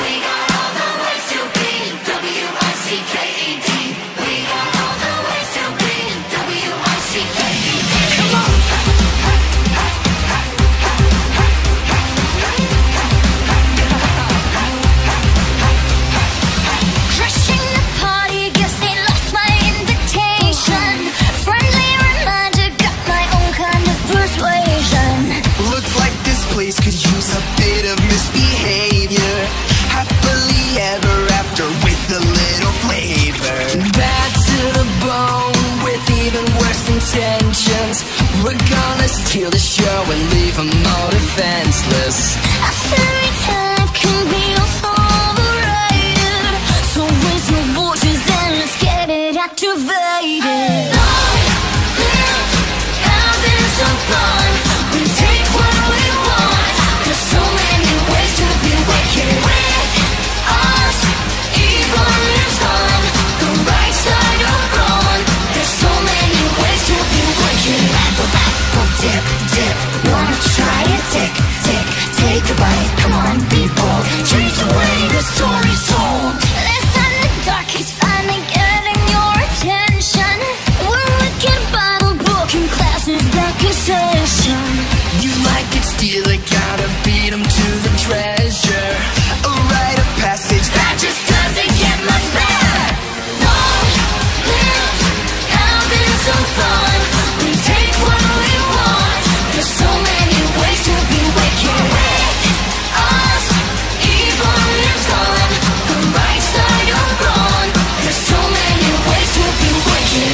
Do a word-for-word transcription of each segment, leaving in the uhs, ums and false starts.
We're gonna steal the show and leave them all defenseless. A fairy tale can be overrated, so raise your voices and let's get it activated. Long live having some fun. We take what we want. There's so many ways to be wicked. With us, evil lives on the right side of wrong. There's so many ways to be wicked. Dip, dip, wanna try it? Tick, tick, take a bite. Come on, be bold. Change the way the story's told. Listen, the dark is finally getting your attention. We're wicked Bible book in classes back in session. You like it, steal it, gotta beat 'em to the treasure. A rite of passage that just doesn't get much better. Long live having some fun. We take what we want. There's so many ways to be wicked. With us, evil lives on the right side of wrong. There's so many ways to be wicked.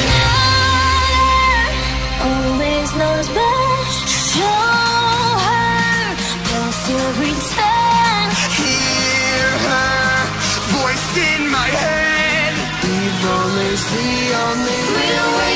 Always knows best. Show her best every time. Hear her voice in my head. Evil is the only Real way